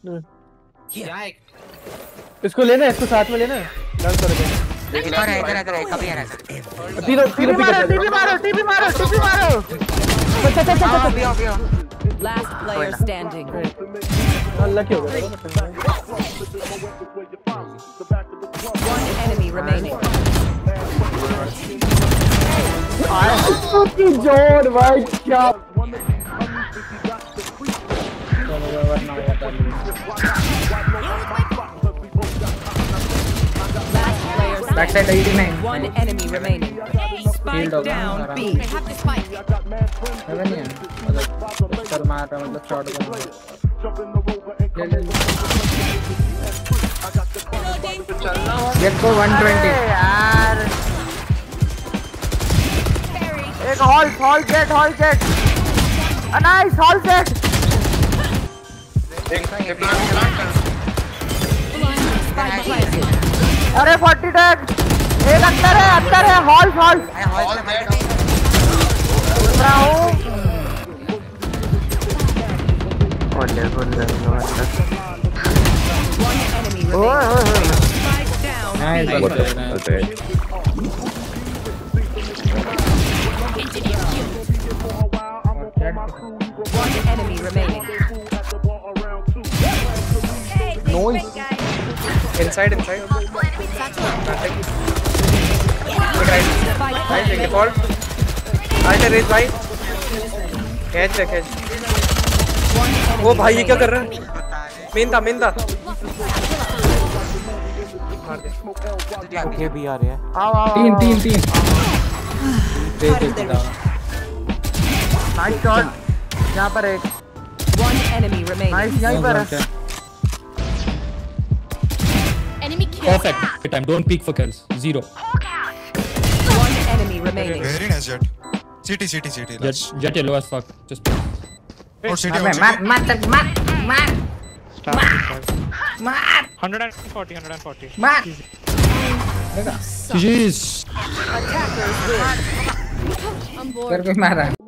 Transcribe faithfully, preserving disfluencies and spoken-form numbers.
क्या है? इसको लेना है, इसको साथ में लेना है। डन कर दे। इधर है इधर इधर कभी आ रहा है। तीनों तीनों मारो टीपी मारो टीपी मारो टीपी मारो। चल चल चल चल। अभी अभी Last player standing. अनलकी हो गया। One enemy remaining. की जोर भाई क्या। Back side eighty-nine. One enemy remaining. Spike down B. Have the spike. Seven ही है मतलब सर मार रहा मतलब शॉट कर गेट को one twenty यार एक hall hall gate hall gate nice hall gate. अरे फोर्टी टैग एक अंदर है अंदर है हॉल हॉल दूसरा हूँ। बोले बोले One enemy ओए ओए remaining. ओए Spike down B. One enemy remaining. Noise. inside inside right right default right raise भाई कैच है कैच। ओ भाई ये क्या कर रहा है? मेन था मेन था मार दे। ओके भी आ रहे हैं। आओ आओ तीन तीन तीन नाइस शॉट यहाँ पर एक One enemy remaining. नाइस यहीं पर है। Enemy kill. Perfect. Time. Don't peek for kills. Zero. One enemy remaining. Very nice jet. City, city, city. Jet, jet yellow as fuck. Just. Or city, मार मार मार मार मार मार one forty one forty मार Jeez. Attackers win. I'm bored. कर कोई मारा